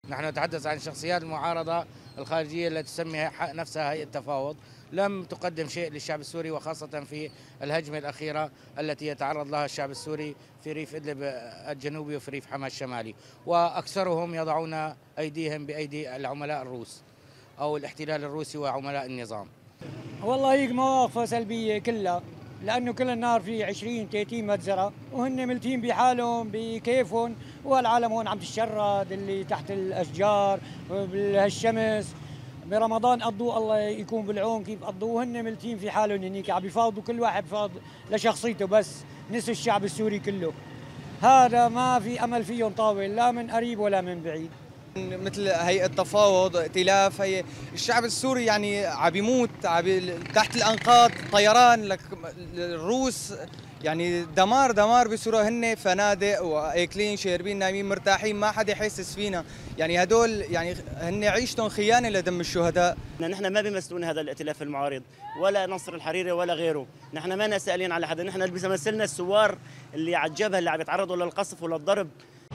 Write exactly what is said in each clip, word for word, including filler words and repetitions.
نحن نتحدث عن شخصيات المعارضة الخارجية التي تسمي نفسها هيئة تفاوض، لم تقدم شيء للشعب السوري، وخاصة في الهجمة الأخيرة التي يتعرض لها الشعب السوري في ريف إدلب الجنوبي وفي ريف حما الشمالي، وأكثرهم يضعون أيديهم بأيدي العملاء الروس أو الاحتلال الروسي وعملاء النظام. والله هيك مواقف سلبية كلها، لأنه كل النهار في عشرين ثلاثين مجزرة وهن ملتين بحالهم بكيفهم، والعالم هون عم تشرد اللي تحت الأشجار بالشمس. برمضان قضوا الله يكون بالعون كيف قضوا، وهن ملتين في حالهم هنيك عم يفاوضوا، كل واحد بفاوض لشخصيته بس، نسوا الشعب السوري كله. هذا ما في أمل فيهم طاول، لا من قريب ولا من بعيد. مثل هيئة تفاوض ائتلاف، هي الشعب السوري يعني عم يموت تحت الأنقاض، طيران لك الروس، يعني دمار دمار بسوريا. هن فنادق واكلين شاربين نايمين مرتاحين، ما حدا يحسس فينا، يعني هدول يعني هن عيشتهم خيانة لدم الشهداء. نحن ما بيمثلون هذا الائتلاف المعارض ولا نصر الحريري ولا غيره، نحن ما سائلين على حدا، نحن اللي بيمثلنا الثوار اللي على الجبهة اللي عم يتعرضوا للقصف وللضرب.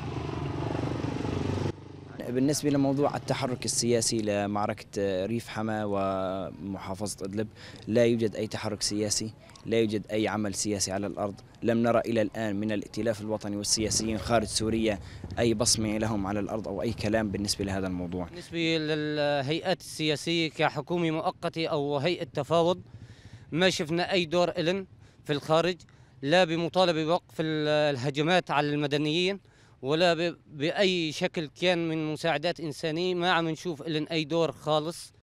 بالنسبة لموضوع التحرك السياسي لمعركة ريف حما ومحافظة إدلب، لا يوجد أي تحرك سياسي، لا يوجد أي عمل سياسي على الأرض. لم نرى إلى الآن من الائتلاف الوطني والسياسيين خارج سوريا أي بصمة لهم على الأرض أو أي كلام بالنسبة لهذا الموضوع. بالنسبة للهيئات السياسية كحكومة مؤقتة أو هيئة تفاوض، ما شفنا أي دور إلن في الخارج، لا بمطالبة بوقف الهجمات على المدنيين ولا بأي شكل كان من مساعدات إنسانية. ما عم نشوف إلن أي دور خالص.